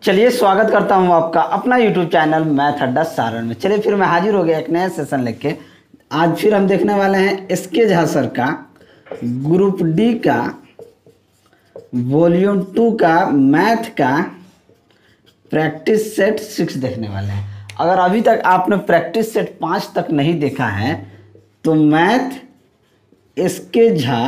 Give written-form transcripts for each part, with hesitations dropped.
चलिए स्वागत करता हूं आपका अपना YouTube चैनल मैथ अड्डा सारण में। चलिए फिर मैं हाजिर हो गया एक नया सेशन लेके। आज फिर हम देखने वाले हैं एसके झा सर का ग्रुप डी का वॉल्यूम 2 का मैथ का प्रैक्टिस सेट 6 देखने वाले हैं। अगर अभी तक आपने प्रैक्टिस सेट 5 तक नहीं देखा है तो मैथ एसके झा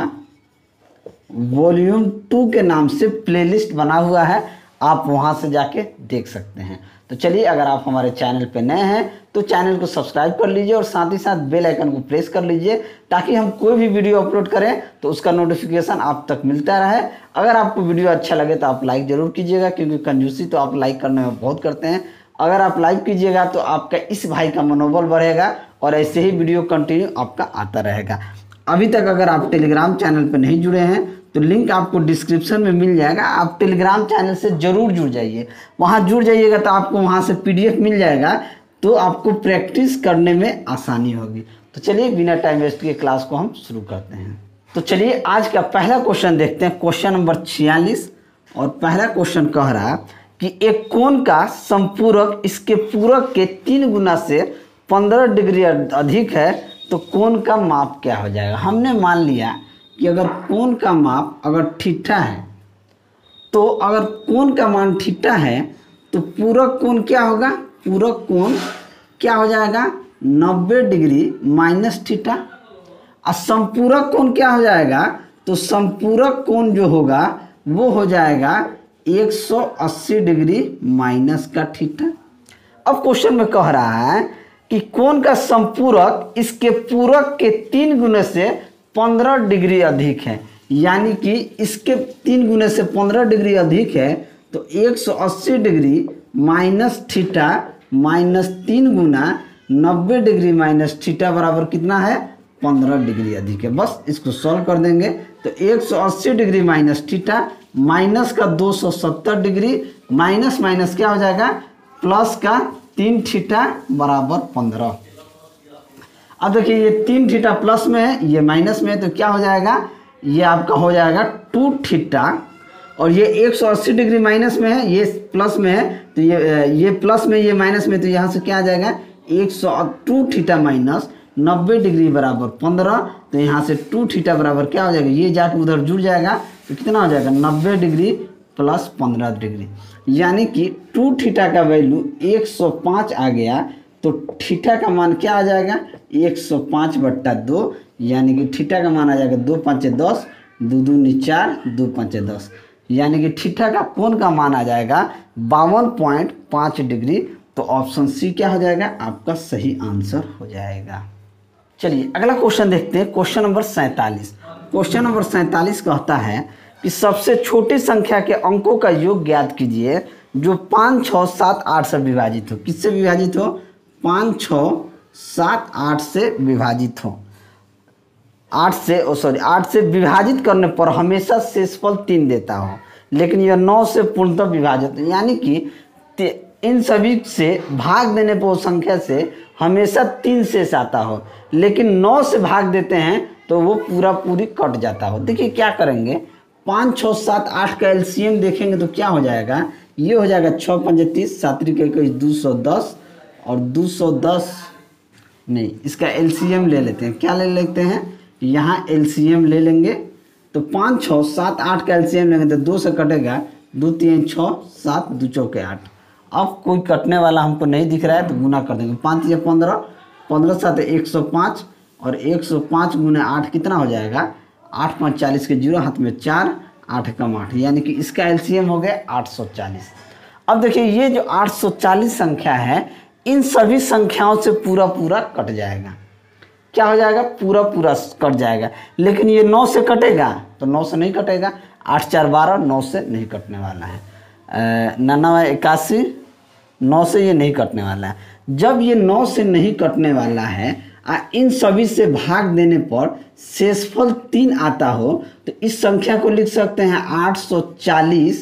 वॉल्यूम 2 के नाम से प्लेलिस्ट बना हुआ है, आप वहां से जाके देख सकते हैं। तो चलिए, अगर आप हमारे चैनल पे नए हैं तो चैनल को सब्सक्राइब कर लीजिए और साथ ही साथ बेल आइकन को प्रेस कर लीजिए ताकि हम कोई भी वीडियो अपलोड करें तो उसका नोटिफिकेशन आप तक मिलता रहे। अगर आपको वीडियो अच्छा लगे तो आप लाइक ज़रूर कीजिएगा, क्योंकि कंजूसी तो आप लाइक करने में बहुत करते हैं। अगर आप लाइक कीजिएगा तो आपका इस भाई का मनोबल बढ़ेगा और ऐसे ही वीडियो कंटिन्यू आपका आता रहेगा। अभी तक अगर आप टेलीग्राम चैनल पर नहीं जुड़े हैं तो लिंक आपको डिस्क्रिप्शन में मिल जाएगा। आप टेलीग्राम चैनल से ज़रूर जुड़ जाइए। वहाँ जुड़ जाइएगा तो आपको वहाँ से PDF मिल जाएगा, तो आपको प्रैक्टिस करने में आसानी होगी। तो चलिए बिना टाइम वेस्ट के क्लास को हम शुरू करते हैं। तो चलिए आज का पहला क्वेश्चन देखते हैं, क्वेश्चन नंबर 46। और पहला क्वेश्चन कह रहा कि एक कोण का संपूरक इसके पूरक के 3 गुना से 15 डिग्री अधिक है तो कोण का माप क्या हो जाएगा। हमने मान लिया कि अगर कोण का माप अगर थीटा है तो अगर कोण का मान थीटा है तो पूरक कोण क्या होगा, पूरक कोण क्या हो जाएगा 90 डिग्री माइनस थीटा। और संपूरक कोण क्या हो जाएगा, तो संपूरक कोण जो होगा वो हो जाएगा 180 डिग्री माइनस का थीटा। अब क्वेश्चन में कह रहा है कि कोण का संपूरक इसके पूरक के 3 गुने से 15 डिग्री अधिक है, यानी कि इसके 3 गुने से 15 डिग्री अधिक है तो 180 डिग्री माइनस थीटा माइनस 3 गुना 90 डिग्री माइनस थीटा बराबर कितना है 15 डिग्री अधिक है। बस इसको सॉल्व कर देंगे तो 180 डिग्री माइनस थीटा माइनस का 270 डिग्री माइनस माइनस क्या हो जाएगा प्लस का 3 थीटा बराबर 15। अब देखिए ये 3 थीटा प्लस में है, ये माइनस में है, तो क्या हो जाएगा, ये आपका हो जाएगा 2 थीटा। और ये 180 डिग्री माइनस में है, ये प्लस में है, तो ये प्लस में, ये माइनस में, तो यहाँ से क्या आ जाएगा 102 थीटा माइनस 90 डिग्री बराबर 15। तो यहाँ से 2 थीटा बराबर क्या हो जाएगा, ये जाके उधर जुड़ जाएगा तो कितना हो जाएगा 90 डिग्री प्लस 15 डिग्री, यानी कि 2 थीटा का वैल्यू 105 आ गया। तो थीटा का मान क्या आ जाएगा 105/2, यानी कि थीटा का मान आ जाएगा 2 5 10, 2 2 4, 2 5 10, यानी कि थीटा का कोण का मान आ जाएगा 52.5 डिग्री। तो ऑप्शन सी क्या हो जाएगा, आपका सही आंसर हो जाएगा। चलिए अगला क्वेश्चन देखते हैं, क्वेश्चन नंबर 47। क्वेश्चन नंबर 47 कहता है कि सबसे छोटी संख्या के अंकों का योग ज्ञात कीजिए जो 5 6 7 8 से विभाजित हो। किससे विभाजित हो, 5 6 7 8 से विभाजित हो। 8 से विभाजित करने पर हमेशा शेषफल 3 देता हो, लेकिन यह 9 से पूर्णतः विभाजित, यानी कि इन सभी से भाग देने पर उस संख्या से हमेशा 3 शेष आता हो, लेकिन 9 से भाग देते हैं तो वो पूरी कट जाता हो। देखिए क्या करेंगे, 5 6 7 8 का LCM देखेंगे तो क्या हो जाएगा, ये हो जाएगा 6 5 30, 7 3 21 210 और 210 नहीं, इसका LCM ले लेते हैं। क्या ले लेते हैं, यहाँ LCM ले लेंगे तो 5 6 7 8 का LCM लेंगे तो 2 से कटेगा, 2 3 6 7 2 4 8। अब कोई कटने वाला हमको नहीं दिख रहा है तो गुना कर देंगे, 5 3 15, 15 7 105 और 105 गुना 8 कितना हो जाएगा 8 5 40 के 0 हाथ में 4, 8 कम 8, यानी कि इसका LCM हो गया 840। अब देखिए ये जो 840 संख्या है इन सभी संख्याओं से पूरा कट जाएगा। क्या हो जाएगा, पूरा कट जाएगा, लेकिन ये 9 से कटेगा तो 9 से नहीं कटेगा, 8 4 12, 9 से नहीं कटने वाला है, 99 81, 9 से ये नहीं कटने वाला है। जब ये 9 से नहीं कटने वाला है इन सभी से भाग देने पर शेषफल 3 आता हो तो इस संख्या को लिख सकते हैं 840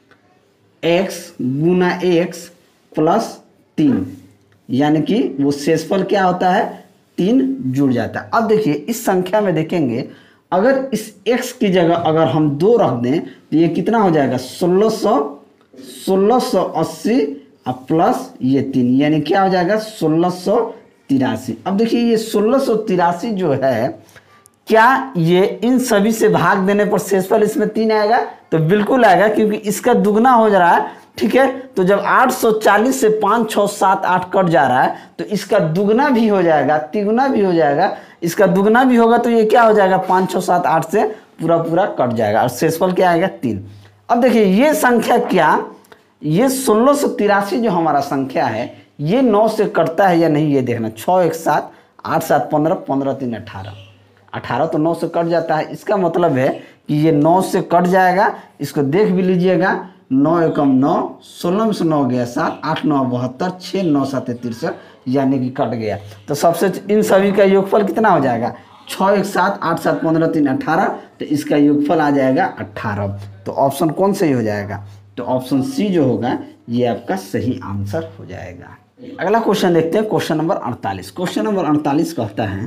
x गुना x प्लस 3, यानी कि वो शेषफल क्या होता है 3 जुड़ जाता है। अब देखिए इस संख्या में देखेंगे, अगर इस x की जगह अगर हम 2 रख दें तो ये कितना हो जाएगा 1680 प्लस ये 3 यानी क्या हो जाएगा 1683। अब देखिए ये 1683 जो है, क्या ये इन सभी से भाग देने पर शेषफल इसमें 3 आएगा? तो बिल्कुल आएगा, क्योंकि इसका दुगना हो जा रहा है। ठीक है, तो जब 840 से 5 6 7 8 कट जा रहा है तो इसका दुगना भी हो जाएगा, तिगुना भी हो जाएगा, इसका दुगना भी होगा, तो ये क्या हो जाएगा 5 6 7 8 से पूरा पूरा कट जाएगा और शेषफल क्या आएगा 3। अब देखिए ये संख्या क्या, ये 1683 जो हमारा संख्या है ये 9 से कटता है या नहीं ये देखना। 6 1 7 8 7 15 15 3 18, 18 तो 9 से कट जाता है। इसका मतलब है कि ये 9 से कट जाएगा। इसको देख भी लीजिएगा, 9 एकम 9, 16 में से 9 गया 7, 8 9 72, 6 9 7 63 यानी कि कट गया। तो सबसे इन सभी का योगफल कितना हो जाएगा 6 1 7 8 7 15 3 18, तो इसका योगफल आ जाएगा 18। तो ऑप्शन कौन सही हो जाएगा? तो ऑप्शन सी जो होगा ये आपका सही आंसर हो जाएगा। अगला क्वेश्चन देखते हैं, क्वेश्चन नंबर 48। क्वेश्चन नंबर 48 कहता है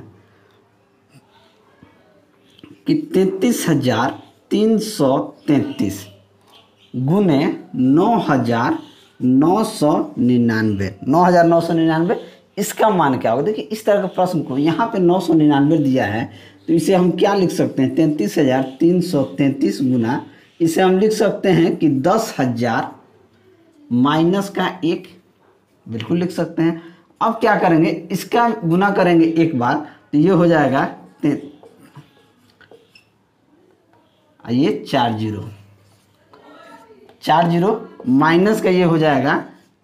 कि 33,333 गुने 9,999, 9,999 इसका मान क्या होगा? देखिए इस तरह का प्रश्न को यहाँ पे 999 दिया है, तो इसे हम क्या लिख सकते हैं 33,333 गुना, इसे हम लिख सकते हैं कि 10,000 माइनस का 1, बिल्कुल लिख सकते हैं। अब क्या करेंगे, इसका गुना करेंगे एक बार तो ये हो जाएगा ये 40 माइनस का ये हो जाएगा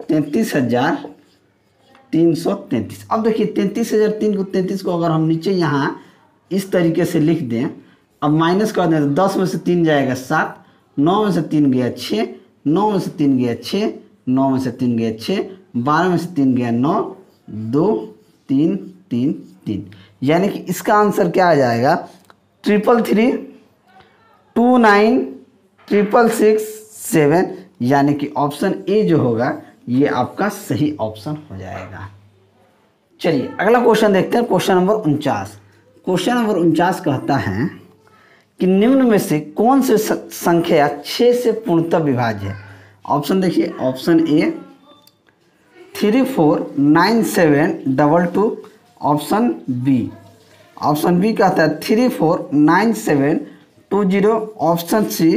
33,333। अब देखिए 33,003 को अगर हम नीचे यहाँ इस तरीके से लिख दें, अब माइनस कर दें तो 10 में से 3 जाएगा 7, 9 में से 3 गया 6, 9 में से 3 गया 6, 9 में से 3 गया 6, 12 में से 3 गया 9, 2 3 3 3, यानी कि इसका आंसर क्या आ जाएगा 333 29 666 7, यानी कि ऑप्शन ए जो होगा ये आपका सही ऑप्शन हो जाएगा। चलिए अगला क्वेश्चन देखते हैं, क्वेश्चन नंबर 49। क्वेश्चन नंबर 49 कहता है कि निम्न में से कौन से संख्या 6 से पूर्णतः विभाज्य है? ऑप्शन देखिए, ऑप्शन ए 349722, ऑप्शन बी कहता है 349720, ऑप्शन सी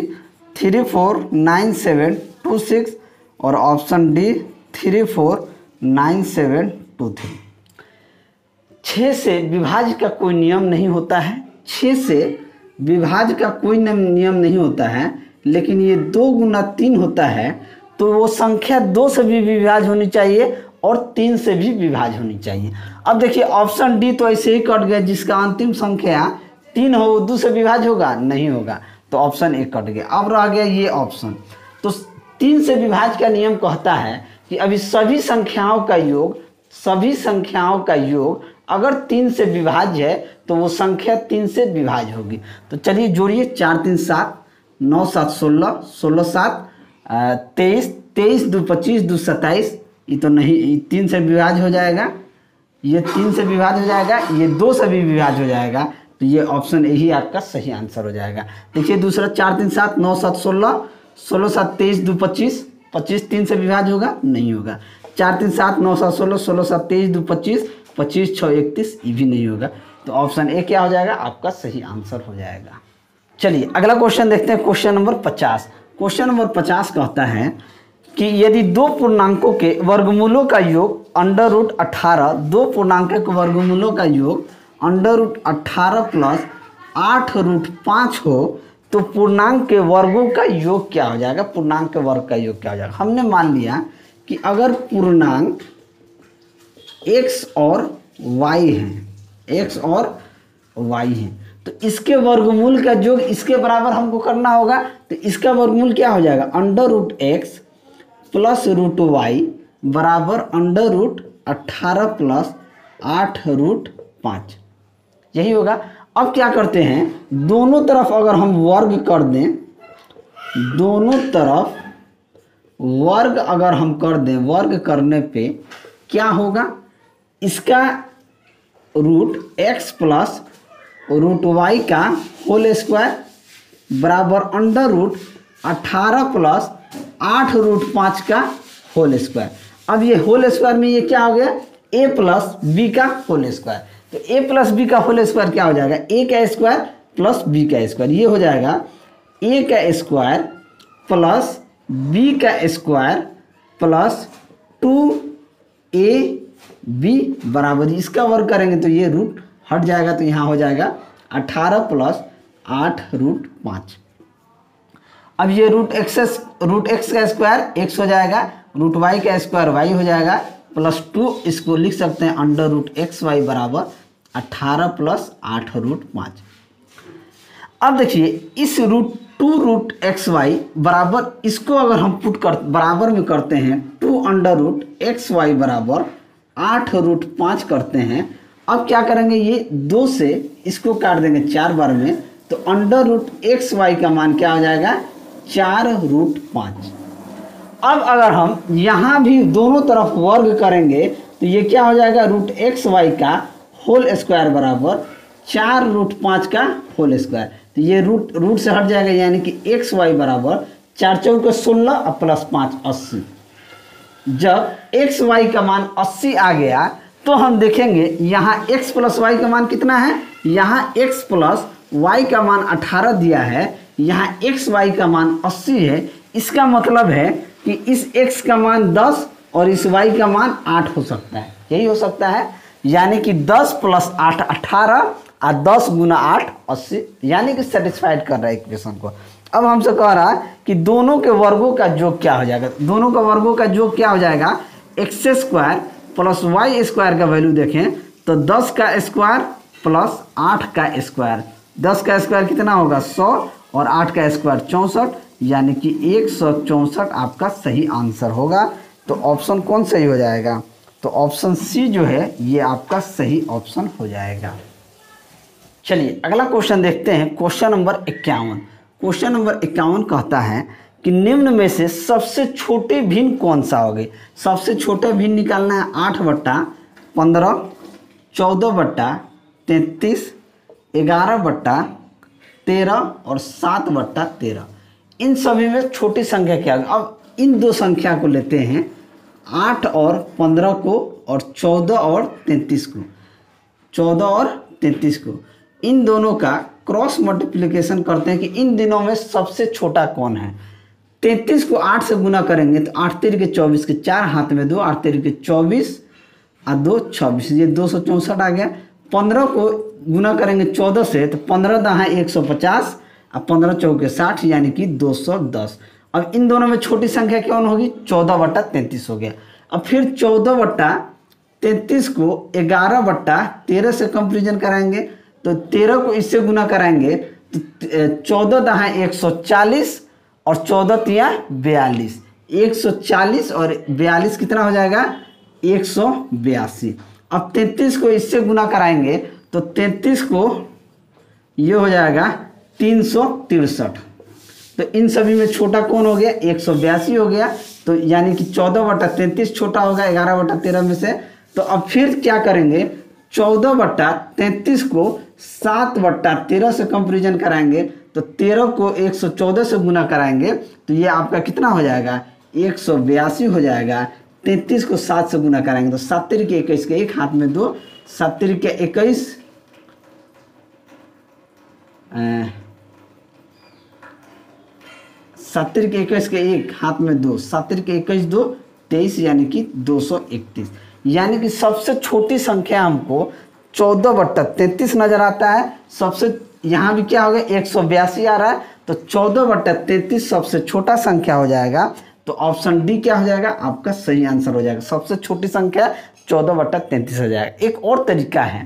349726 और ऑप्शन डी 349723। 6 से विभाज्य का कोई नियम नहीं होता है, 6 से विभाज्य का कोई नियम नहीं होता है, लेकिन ये 2 गुना 3 होता है, तो वो संख्या 2 से भी विभाज्य होनी चाहिए और 3 से भी विभाज्य होनी चाहिए। अब देखिए ऑप्शन डी तो ऐसे ही कट गया, जिसका अंतिम संख्या 3 हो 2 से विभाज्य होगा, नहीं होगा, तो ऑप्शन ए कट गया। अब रह गया ये ऑप्शन, तो 3 से विभाज्य का नियम कहता है कि अभी सभी संख्याओं का योग अगर 3 से विभाज्य है तो वो संख्या 3 से विभाज्य होगी। तो चलिए जोड़िए, 4 3 7, 9 7 16, 16 7 23, 23 2 25 2 27, ये तो नहीं, 3 से विभाज्य हो जाएगा, ये 3 से विभाज्य हो जाएगा, ये 2 से भी विभाज्य हो जाएगा, तो ये ऑप्शन ए ही आपका सही आंसर हो जाएगा। देखिए दूसरा 4 3 7, 9 7 16, 16 7 23 2 25, 25 3 से विभाज्य होगा, नहीं होगा। 4 3 7, 9 7 16, 16 7 23 2 25, 25 6 31, ये भी नहीं होगा, तो ऑप्शन ए क्या हो जाएगा आपका सही आंसर हो जाएगा। चलिए अगला क्वेश्चन देखते हैं, क्वेश्चन नंबर 50। क्वेश्चन नंबर 50 कहता है कि यदि 2 पूर्णांकों के वर्गमूलों का योग √18, 2 पूर्णांकों के वर्गमूलों का योग √18 प्लस 8√5 हो तो पूर्णांक के वर्गों का योग क्या हो जाएगा? पूर्णांक के वर्ग का योग क्या हो जाएगा? हमने मान लिया कि अगर पूर्णांक x और y हैं, x और y हैं, तो इसके वर्गमूल का योग इसके बराबर हमको करना होगा। तो इसका वर्गमूल क्या हो जाएगा? √x प्लस √y बराबर √18 प्लस 8√5, यही होगा। अब क्या करते हैं, दोनों तरफ अगर हम वर्ग कर दें, दोनों तरफ वर्ग अगर हम कर दें, वर्ग करने पे क्या होगा? इसका √x प्लस √y का होल स्क्वायर बराबर 18 प्लस 8 रूट 5 का होल स्क्वायर। अब ये होल स्क्वायर में ये क्या हो गया, a प्लस बी का होल स्क्वायर। तो a प्लस बी का होल स्क्वायर क्या हो जाएगा, a का स्क्वायर प्लस b का स्क्वायर। ये हो जाएगा a का स्क्वायर प्लस b का स्क्वायर प्लस 2ab बराबर, इसका वर्ग करेंगे तो ये रूट हट जाएगा, तो यहाँ हो जाएगा 18 प्लस 8 रूट 5। अब ये रूट एक्स का स्क्वायर x हो जाएगा, रूट y का स्क्वायर y हो जाएगा प्लस 2, इसको लिख सकते हैं अंडर रूट एक्स वाई बराबर 18 प्लस 8 रूट 5। अब देखिए इस रूट एक्स वाई बराबर, इसको अगर हम बराबर में करते हैं 2 अंडर रूट एक्स वाई बराबर 8 रूट 5 करते हैं। अब क्या करेंगे, ये 2 से इसको काट देंगे 4 बार में, तो अंडर रूट एक्स वाई का मान क्या हो जाएगा, 4 रूट 5। अब अगर हम यहाँ भी दोनों तरफ वर्ग करेंगे तो ये क्या हो जाएगा, रूट एक्स वाई का होल स्क्वायर बराबर 4 रूट 5 का होल स्क्वायर। तो ये रूट से हट जाएगा, यानी कि एक्स वाई बराबर 4 चौके 16 और प्लस 5 80। जब एक्स वाई का मान 80 आ गया तो हम देखेंगे यहाँ x प्लस वाई का मान कितना है, यहाँ x प्लस वाई का मान 18 दिया है, यहाँ एक्स वाई का मान 80 है। इसका मतलब है कि इस x का मान 10 और इस y का मान 8 हो सकता है, यही हो सकता है। यानी कि 10 प्लस 8 18 और 10 गुना 8 80, यानी कि सेटिस्फाइड कर रहा है इक्वेशन को। अब हमसे कह रहा है कि दोनों के वर्गों का योग क्या हो जाएगा, दोनों का वर्गों का योग क्या हो जाएगा, X square plus Y square का वैल्यू देखें तो 10 का स्क्वायर प्लस 8 का स्क्वायर। 10 का स्क्वायर कितना होगा 100 और 8 का स्क्वायर 64, यानी कि 164 आपका सही आंसर होगा। तो ऑप्शन कौन सही हो जाएगा, तो ऑप्शन सी जो है ये आपका सही ऑप्शन हो जाएगा। चलिए अगला क्वेश्चन देखते हैं, क्वेश्चन नंबर 51। क्वेश्चन नंबर 51 कहता है कि निम्न में से सबसे छोटे भिन्न कौन सा होगी। सबसे छोटा भिन्न निकालना है 8/15, 14/33, 11/13 और 7/13। इन सभी में छोटी संख्या क्या होगी। अब इन दो संख्या को लेते हैं, 8 और 15 को और 14 और 33 को, 14 और 33 को, इन दोनों का क्रॉस मल्टीप्लिकेशन करते हैं कि इन दिनों में सबसे छोटा कौन है। 33 को 8 से गुना करेंगे तो 8 3 के 24 के 4 हाथ में 2, 8 3 के 24 और 2 26, ये 264 आ गया। 15 को गुना करेंगे 14 से तो 15 दहा 150 और 15 चौके 60, यानी कि 210। अब इन दोनों में छोटी संख्या कौन होगी, 14/33 हो गया। अब फिर 14/33 को 11/13 से कंपेरिजन कराएंगे तो 13 को इससे गुना कराएंगे तो 14 दहा 140 और 14 तिया 42, 140 और 42 कितना हो जाएगा 182। अब 33 को इससे गुना कराएंगे तो 33 को ये हो जाएगा 363। तो इन सभी में छोटा कौन हो गया, 182 हो गया। तो यानी कि 14/33 छोटा होगा 11/13 में से। तो अब फिर क्या करेंगे, 14/33 को 7/13 से कंपेरिजन कराएंगे तो 13 को 114 से गुना कराएंगे तो ये आपका कितना हो जाएगा 182 हो जाएगा। 33 को 7 से गुना कराएंगे तो 7 3 के 21 के 1 हाथ में 2, 7 3 के 21, 7 3 के 21 के 1 हाथ में 2, 7 3 के 21 2 23, यानी कि 231। यानी कि सबसे छोटी संख्या हमको 14/33 नजर आता है। सबसे यहाँ भी क्या हो गया 182 आ रहा है, तो 14/33 सबसे छोटा संख्या हो जाएगा। तो ऑप्शन डी क्या हो जाएगा, आपका सही आंसर हो जाएगा। सबसे छोटी संख्या 14/33 हो जाएगा। एक और तरीका है,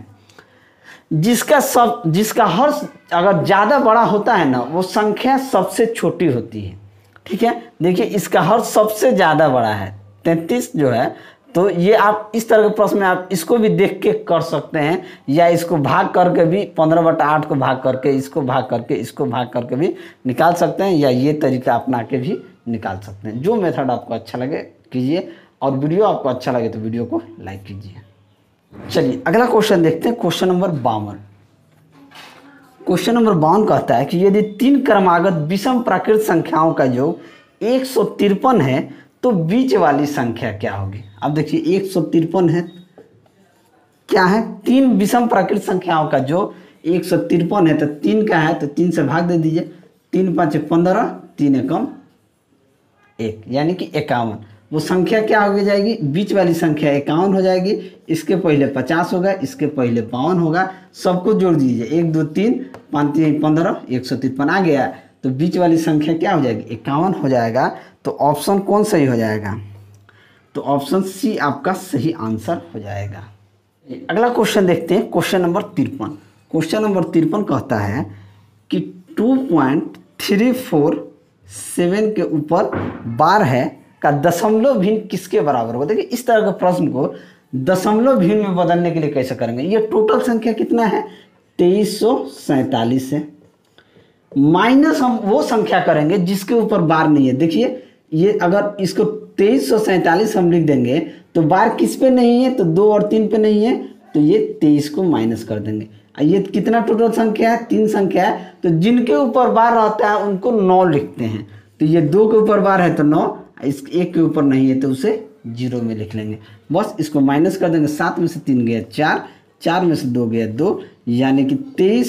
जिसका हर्ष अगर ज़्यादा बड़ा होता है ना, वो संख्या सबसे छोटी होती है। ठीक है, देखिए इसका हर्ष सबसे ज़्यादा बड़ा है 33 जो है। तो ये आप इस तरह के प्रश्न में आप इसको भी देख के कर सकते हैं, या इसको भाग करके भी 15/8 को भाग करके, इसको भाग करके, इसको भाग करके भी निकाल सकते हैं, या ये तरीका अपना के भी निकाल सकते हैं। जो मेथड आपको अच्छा लगे कीजिए, और वीडियो आपको अच्छा लगे तो वीडियो को लाइक कीजिए। चलिए अगला क्वेश्चन देखते हैं, क्वेश्चन नंबर 52। क्वेश्चन नंबर 52 कहता है कि यदि 3 क्रमागत विषम प्राकृत संख्याओं का योग 153 है तो बीच वाली संख्या क्या होगी। अब देखिए 153 है, क्या है, 3 विषम प्राकृत संख्याओं का जो 153 है, तो 3 का है तो 3 से भाग दे दीजिए, 3 5 15, 3 एकम 1 यानी कि 51। वो संख्या क्या हो जाएगी, बीच वाली संख्या 51 हो जाएगी। इसके पहले 50 होगा, इसके पहले 52 होगा, सबको जोड़ दीजिए, 1 2 3 5 3 15, 153 आ गया। तो बीच वाली संख्या क्या हो जाएगी, 51 हो जाएगा। तो ऑप्शन कौन सही हो जाएगा, तो ऑप्शन सी आपका सही आंसर हो जाएगा। अगला क्वेश्चन देखते हैं, क्वेश्चन नंबर 53। क्वेश्चन नंबर 53 कहता है कि 2.347 के ऊपर बार है का दशमलव भिन्न किसके बराबर होगा। देखिए इस तरह के प्रश्न को दशमलव भिन्न में बदलने के लिए कैसे करेंगे। ये टोटल संख्या कितना है, 2347 है, माइनस हम वो संख्या करेंगे जिसके ऊपर बार नहीं है। देखिए ये अगर इसको 2347 हम लिख देंगे तो बार किस पे नहीं है, तो 2 और 3 पे नहीं है, तो ये 23 को माइनस कर देंगे। ये कितना टोटल संख्या है, 3 संख्या है, तो जिनके ऊपर बार रहता है उनको 9 लिखते हैं। तो ये 2 के ऊपर बार है तो 9, इस 1 के ऊपर नहीं है तो उसे 0 में लिख लेंगे। बस इसको माइनस कर देंगे, 7 में से 3 गया 4, 4 में से 2 गया 2, यानी कि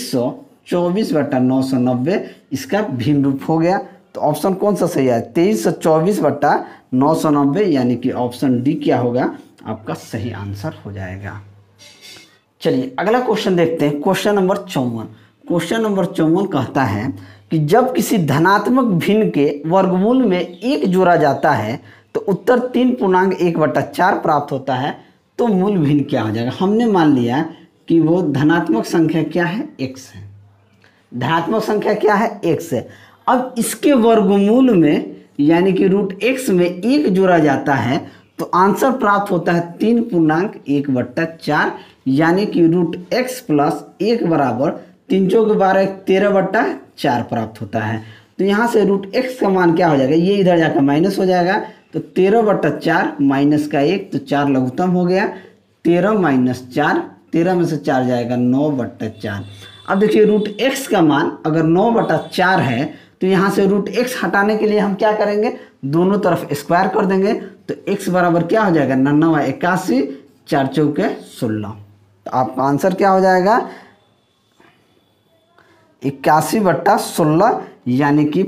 2324/990 इसका भिन्न रूप हो गया। तो ऑप्शन कौन सा सही है, 2324/990, यानी कि ऑप्शन डी क्या होगा, आपका सही आंसर हो जाएगा। चलिए अगला क्वेश्चन देखते हैं, क्वेश्चन नंबर 54। क्वेश्चन नंबर 54 कहता है कि जब किसी धनात्मक भिन्न के वर्गमूल में 1 जोड़ा जाता है तो उत्तर 3.1/4 प्राप्त होता है, तो मूल भिन्न क्या हो जाएगा। हमने मान लिया कि वो धनात्मक संख्या क्या है, x है, धनात्मक संख्या क्या है, x है। अब इसके वर्गमूल में यानी कि √x में 1 जोड़ा जाता है तो आंसर प्राप्त होता है 3.1/4, यानी कि √x + 1 बराबर 3 चौके 12 13/4 प्राप्त होता है। तो यहाँ से √x का मान क्या हो जाएगा, ये इधर जाकर माइनस हो जाएगा, तो 13/4 माइनस का 1, तो 4 लघुत्तम हो गया, 13 - 4, 13 में से 4 जाएगा 9/4। अब देखिए √x का मान अगर 9/4 है तो यहाँ से √x हटाने के लिए हम क्या करेंगे, दोनों तरफ स्क्वायर कर देंगे। तो x बराबर क्या हो जाएगा, 99 81, 4 चौके 16। तो आपका आंसर क्या हो जाएगा, 81/16, यानी कि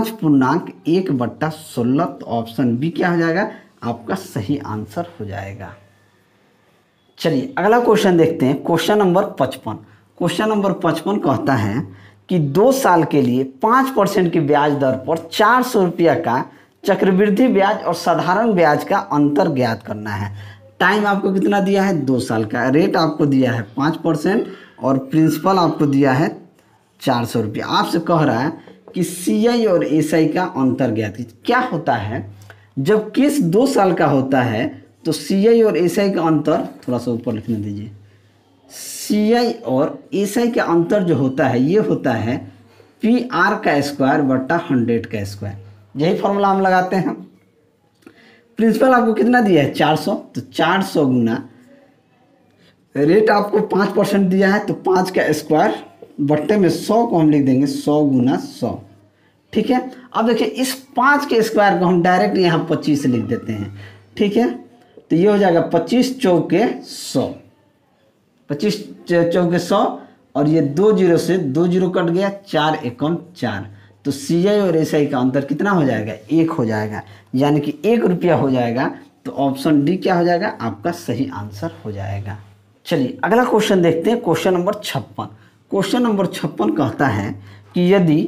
5.1/16। तो ऑप्शन बी क्या हो जाएगा, आपका सही आंसर हो जाएगा। चलिए अगला क्वेश्चन देखते हैं, क्वेश्चन नंबर 55। क्वेश्चन नंबर 55 कहता है कि 2 साल के लिए 5% की ब्याज दर पर 400 रुपया का चक्रवृद्धि ब्याज और साधारण ब्याज का अंतर ज्ञात करना है। टाइम आपको कितना दिया है, 2 साल का, रेट आपको दिया है 5% और प्रिंसिपल आपको दिया है 400 रुपया। आपसे कह रहा है कि CI और SI का अंतर ज्ञात कीजिए। क्या होता है, जब केस 2 साल का होता है तो CI और SI का अंतर, थोड़ा सा ऊपर लिखने दीजिए, CI और SI का अंतर जो होता है ये होता है PR² / 100 का स्क्वायर। यही फॉर्मूला हम लगाते हैं। प्रिंसिपल आपको कितना दिया है, 400, तो 400 गुना रेट आपको 5% दिया है, तो 5 का स्क्वायर बट्टे में 100 को हम लिख देंगे 100 गुना 100। ठीक है, अब देखिए इस 5 के स्क्वायर को हम डायरेक्ट यहाँ 25 लिख देते हैं। ठीक है, तो ये हो जाएगा 25 चौके 100, 25 चौके 100, और ये 2 0 से 2 0 कट गया, 4 एकम 4। तो CI और SI का अंतर कितना हो जाएगा, 1 हो जाएगा, यानी कि 1 रुपया हो जाएगा। तो ऑप्शन डी क्या हो जाएगा, आपका सही आंसर हो जाएगा। चलिए अगला क्वेश्चन देखते हैं, क्वेश्चन नंबर 56। क्वेश्चन नंबर 56 कहता है कि यदि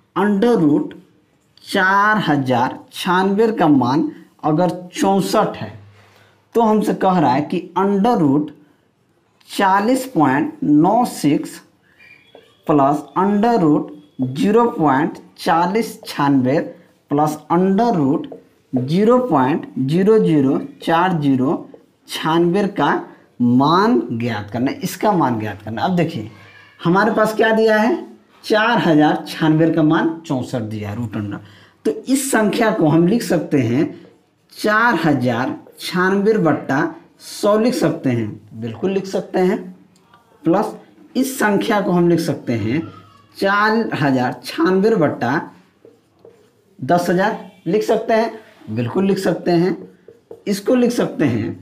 √4096 का मान अगर 64 है तो हमसे कह रहा है कि √40.96 प्लस √0.4096 प्लस √0.004096 का मान ज्ञात करना है, इसका मान ज्ञात करना। अब देखिए हमारे पास क्या दिया है, 4096 का मान 64 दिया है √अंडर। तो इस संख्या को हम लिख सकते हैं 4096/100 लिख सकते हैं, बिल्कुल लिख सकते हैं। प्लस इस संख्या को हम लिख सकते हैं 4096 बट्टा 10,000 लिख सकते हैं, बिल्कुल लिख सकते हैं। इसको लिख सकते हैं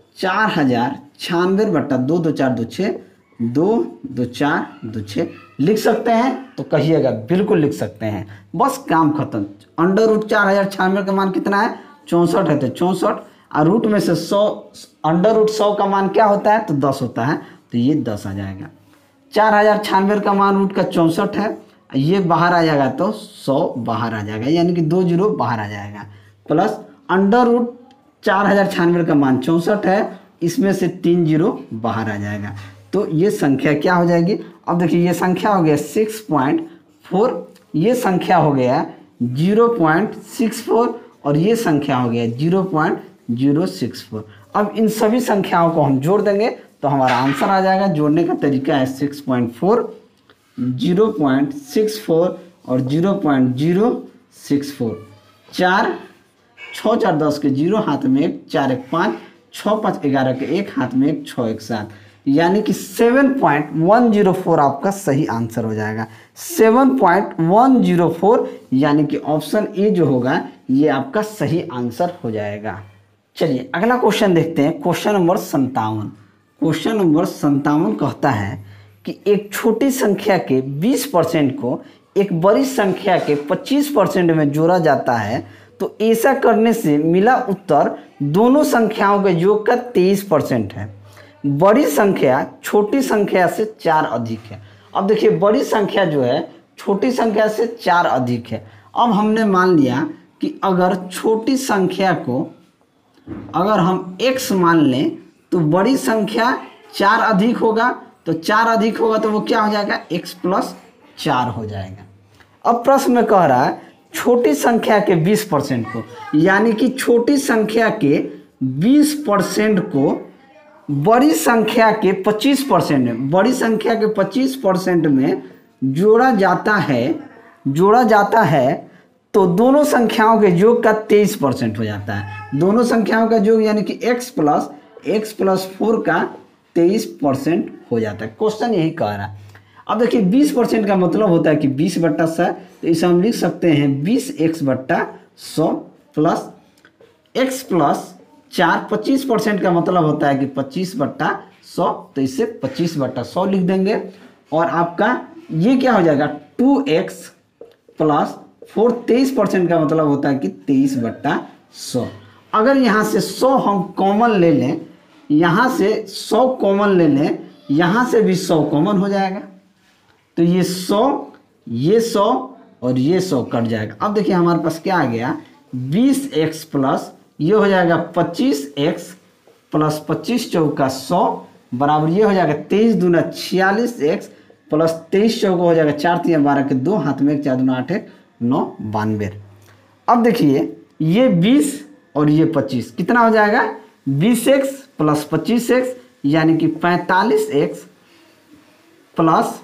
4096 बट्टा 2 2 4 2 6 2 2 4 2 6 लिख सकते हैं, तो कहिएगा बिल्कुल लिख सकते हैं। बस काम खत्म। अंडर रूट 4096 का मान कितना है? 64 है, तो 64 और रूट में से 100, अंडर रूट 100 का मान क्या होता है? तो 10 होता है, तो ये 10 आ जाएगा। 4096 का मान रूट का 64 है, ये बाहर आ जाएगा तो 100 बाहर आ जाएगा, यानी कि 2 जीरो बाहर आ जाएगा, प्लस अंडर रूट 4096 का मान 64 है, इसमें से 3 जीरो बाहर आ जाएगा, तो ये संख्या क्या हो जाएगी? अब देखिए ये संख्या हो गया 6.4, ये संख्या हो गया 0.64 और ये संख्या हो गया 0.064। अब इन सभी संख्याओं को हम जोड़ देंगे तो हमारा आंसर आ जाएगा। जोड़ने का तरीका है 6.4, 0.64 और 0.064। 4 6 4 10 के 0 हाथ में 1, 4 1 5, 6 5 11 के 1 हाथ में 1, 6 1 7, यानी कि 7.104 आपका सही आंसर हो जाएगा। 7.104 यानी कि ऑप्शन ए जो होगा ये आपका सही आंसर हो जाएगा। चलिए अगला क्वेश्चन देखते हैं, क्वेश्चन नंबर 57। क्वेश्चन नंबर 57 कहता है कि एक छोटी संख्या के 20% को एक बड़ी संख्या के 25% में जोड़ा जाता है, तो ऐसा करने से मिला उत्तर दोनों संख्याओं के योग का 23% है। बड़ी संख्या छोटी संख्या से 4 अधिक है। अब देखिए बड़ी संख्या जो है छोटी संख्या से 4 अधिक है। अब हमने मान लिया कि अगर छोटी संख्या को अगर हम x मान लें तो बड़ी संख्या 4 अधिक होगा, तो 4 अधिक होगा तो वो क्या हो जाएगा? x प्लस 4 हो जाएगा। अब प्रश्न में कह रहा है छोटी संख्या के 20% को, यानी कि छोटी संख्या के 20% को बड़ी संख्या के 25% में, बड़ी संख्या के 25% में जोड़ा जाता है तो दोनों संख्याओं के योग का 23% हो जाता है। दोनों संख्याओं का योग यानी कि x प्लस 4 का 23% हो जाता है। क्वेश्चन यही कह रहा है। अब देखिए 20% का मतलब होता है कि 20/100, तो इसे हम लिख सकते हैं 20x/100 प्लस x प्लस 4। 25% का मतलब होता है कि 25/100, तो इसे 25/100 लिख देंगे। और आपका ये क्या हो जाएगा? 2x plus 4। 23% का मतलब होता है कि 23/100। अगर यहाँ से 100 हम कॉमन ले लें, यहाँ से 100 कॉमन ले लें, यहाँ से भी 100 कॉमन हो जाएगा, तो ये 100 और ये 100 कट जाएगा। अब देखिए हमारे पास क्या आ गया? 20x प्लस ये हो जाएगा 25x प्लस 25 चौका 100 बराबर ये हो जाएगा 23 दूना 46x प्लस 23 चौका हो जाएगा 4 3 12 के 2 हाथ में 1 4 दूना 8 1 9 92। अब देखिए ये 20 और ये 25 कितना हो जाएगा? 20x प्लस 25x यानी कि 45x प्लस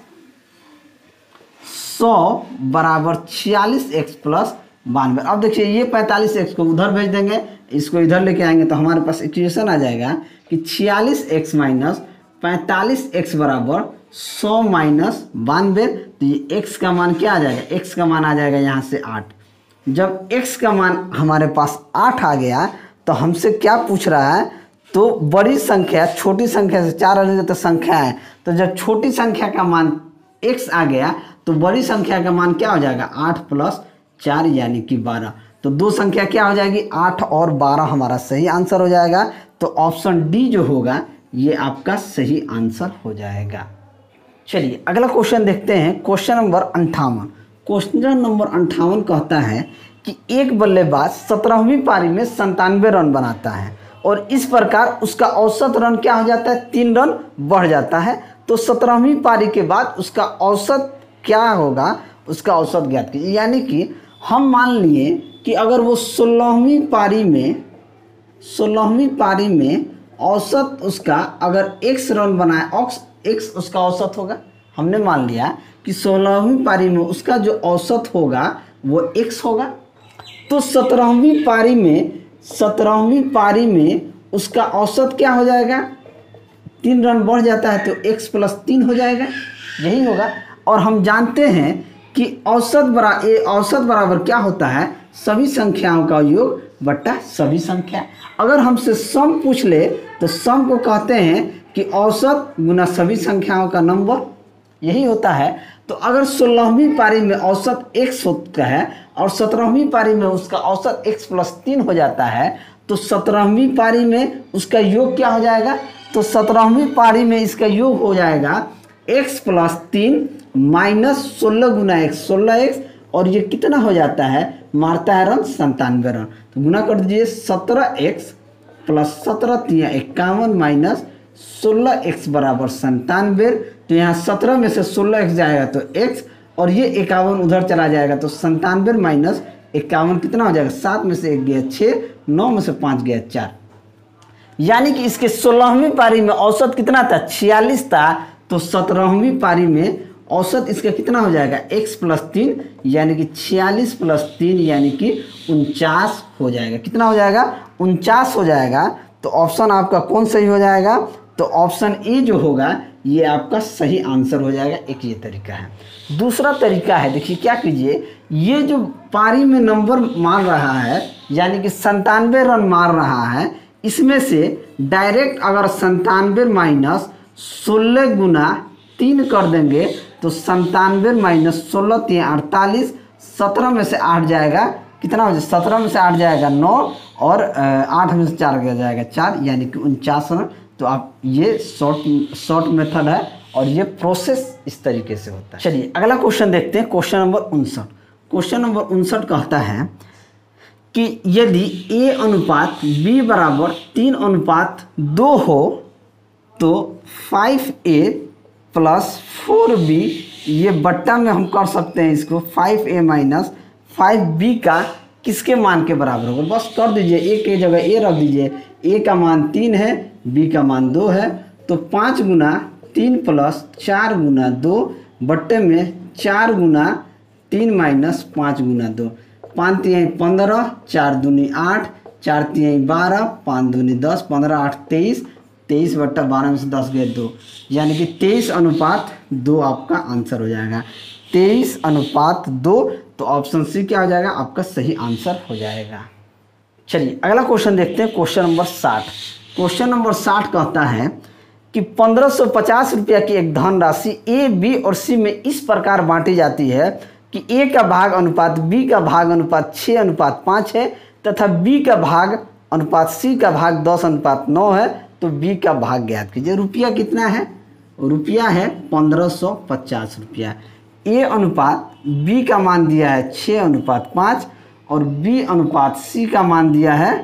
100 बराबर 46x प्लस 92। अब देखिए ये 45x को उधर भेज देंगे, इसको इधर लेके आएंगे तो हमारे पास इक्वेशन आ जाएगा कि 46x माइनस 45x बराबर 100 माइनस 92। तो ये x का मान क्या आ जाएगा? x का मान आ जाएगा यहाँ से 8। जब x का मान हमारे पास 8 आ गया तो हमसे क्या पूछ रहा है? तो बड़ी संख्या छोटी संख्या से 4 अधिक तो संख्या है, तो जब छोटी संख्या का मान x आ गया तो बड़ी संख्या का मान क्या हो जाएगा? 8 प्लस 4 यानी कि 12। तो दो संख्या क्या हो जाएगी? 8 और 12 हमारा सही आंसर हो जाएगा। तो ऑप्शन डी जो होगा ये आपका सही आंसर हो जाएगा। चलिए अगला क्वेश्चन देखते हैं, क्वेश्चन नंबर 58। क्वेश्चन नंबर 58 कहता है कि एक बल्लेबाज 17वीं पारी में 97 रन बनाता है और इस प्रकार उसका औसत रन क्या हो जाता है? 3 रन बढ़ जाता है। तो 17वीं पारी के बाद उसका औसत क्या होगा? उसका औसत ज्ञात कीजिए। यानी कि हम मान लिए कि अगर वो 16वीं पारी में औसत उसका अगर x रन बनाए, x उसका औसत होगा। हमने मान लिया कि 16वीं पारी में उसका जो औसत होगा वो x होगा। तो 17वीं पारी में उसका औसत क्या हो जाएगा? 3 रन बढ़ जाता है तो x प्लस 3 हो जाएगा, यही होगा। और हम जानते हैं कि औसत बराबर क्या होता है, सभी संख्याओं का योग बट्टा सभी संख्या। अगर हमसे सम पूछ ले तो सम को कहते हैं कि औसत गुना सभी संख्याओं का नंबर, यही होता है। तो अगर 16वीं पारी में औसत x होता है और 17वीं पारी में उसका औसत x + 3 हो जाता है, तो 17वीं पारी में उसका योग क्या हो जाएगा, तो 17वीं पारी में इसका योग हो जाएगा x + 3 - 16 गुना x, 16x, और ये कितना हो जाता है, मारता है रन 97 रन। तो गुना कर दीजिए 17x + 17 × 3 51 - 16x बराबर 97। तो यहाँ 17 में से 16x जाएगा तो x, और ये 51 उधर चला जाएगा तो 97 - 51 कितना हो जाएगा, 7 में से 1 गया 6, 9 में से 5 गया 4। यानी कि इसके 16वीं पारी में औसत कितना था, 46 था। तो 17वीं पारी में औसत इसका कितना हो जाएगा, x + 3, यानी कि 46 + 3 यानी कि 49 हो जाएगा। कितना हो जाएगा, 49 हो जाएगा। तो ऑप्शन आपका कौन सही हो जाएगा, तो ऑप्शन ए जो होगा ये आपका सही आंसर हो जाएगा। एक ये तरीका है। दूसरा तरीका है, देखिए क्या कीजिए, ये जो पारी में नंबर मार रहा है यानी कि 97 रन मार रहा है, इसमें से डायरेक्ट अगर 97 - 16 गुना 3 कर देंगे तो 97 - 16 × 3 48, 17 में से 8 जाएगा, कितना हो जाएगा, 17 में से 8 जाएगा 9, और 8 में से 4 गया जाएगा 4, यानी कि 49 रन। तो आप ये शॉर्ट मेथड है और ये प्रोसेस इस तरीके से होता है। चलिए अगला क्वेश्चन देखते हैं, क्वेश्चन नंबर 59। क्वेश्चन नंबर 59 कहता है कि यदि a अनुपात b बराबर 3:2 हो तो 5a + 4b, ये बट्टा में हम कर सकते हैं इसको, 5a - 5b का किसके मान के बराबर होगा, बस कर दीजिए, a के जगह a रख दीजिए। a का मान 3 है, b का मान 2 है, तो 5 गुना 3 + 4 गुना 2 बट्टे में 4 गुना 3 - 5 गुना 2, 5 × 3 = 15, 4 दूनी 8, 4 × 3 = 12, 5 दूनी 10, 15 × 8 = 23, 23 बट्टा 12 में से 10 गए 2, यानी कि 23:2 आपका आंसर हो जाएगा। 23:2, तो ऑप्शन सी क्या हो जाएगा, आपका सही आंसर हो जाएगा। चलिए अगला क्वेश्चन देखते हैं, क्वेश्चन नंबर 60। क्वेश्चन नंबर 60 कहता है कि 1550 रुपया की एक धनराशि ए, बी और सी में इस प्रकार बांटी जाती है कि ए का भाग अनुपात बी का भाग अनुपात 6:5 है तथा बी का भाग अनुपात सी का भाग 10:9 है। तो बी का भाग ज्ञात कीजिए। रुपया कितना है, रुपया है 1550 रुपया। ए अनुपात बी का मान दिया है 6:5 और बी अनुपात सी का मान दिया है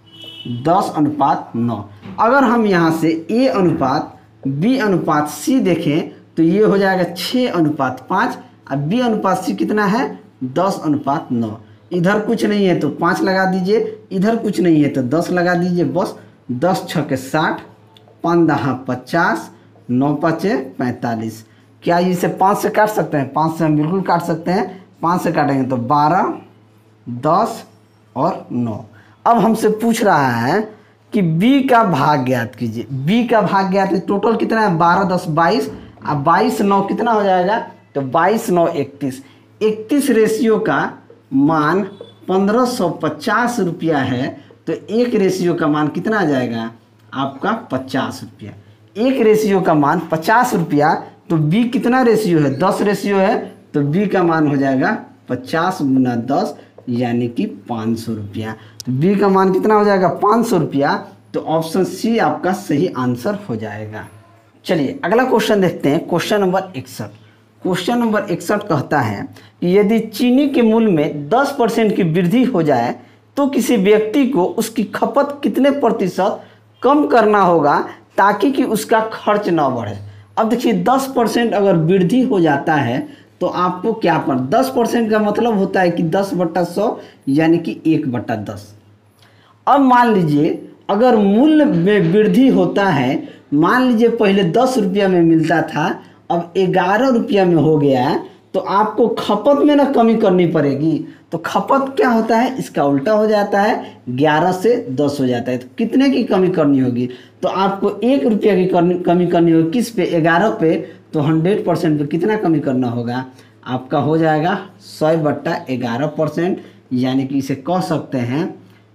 10:9। अगर हम यहाँ से ए अनुपात बी अनुपात सी देखें तो ये हो जाएगा 6:5 और बी अनुपात सी कितना है 10:9। इधर कुछ नहीं है तो 5 लगा दीजिए, इधर कुछ नहीं है तो 10 लगा दीजिए। बस 10 × 6 = 60, 5 × 10 = 50, 9 × 5 = 45। क्या इसे 5 से काट सकते हैं, 5 से हम बिल्कुल काट सकते हैं। 5 से काटेंगे तो 12, 10 और 9। अब हमसे पूछ रहा है कि b का भाग ज्ञात कीजिए। b का भाग ज्ञात है, टोटल कितना है 12, 10, 22। अब 22, 9 कितना हो जाएगा, तो 22, 9, 31। 31 रेशियो का मान 1550 रुपया है, तो एक रेशियो का मान कितना आ जाएगा आपका 50 रुपया। एक रेशियो का मान 50 रुपया, तो b कितना रेशियो है 10 रेशियो है, तो b का मान हो जाएगा 50 × 10 यानी कि 500 रुपया। तो b का मान कितना हो जाएगा 500 रुपया। तो ऑप्शन सी आपका सही आंसर हो जाएगा। चलिए अगला क्वेश्चन देखते हैं, क्वेश्चन नंबर 61। क्वेश्चन नंबर 61 कहता है कि यदि चीनी के मूल्य में 10% की वृद्धि हो जाए तो किसी व्यक्ति को उसकी खपत कितने प्रतिशत कम करना होगा ताकि कि उसका खर्च ना बढ़े। अब देखिए 10% अगर वृद्धि हो जाता है तो आपको क्या पर 10% का मतलब होता है कि 10/100 यानी कि 1/10। अब मान लीजिए अगर मूल्य में वृद्धि होता है, मान लीजिए पहले 10 रुपया में मिलता था, अब 11 रुपया में हो गया है, तो आपको खपत में ना कमी करनी पड़ेगी। तो खपत क्या होता है, इसका उल्टा हो जाता है, 11 से 10 हो जाता है। तो कितने की कमी करनी होगी, तो आपको 1 रुपया की कमी करनी होगी, किस पे, 11 पे। तो 100% पे कितना कमी करना होगा, आपका हो जाएगा 100/11%, यानी कि इसे कह सकते हैं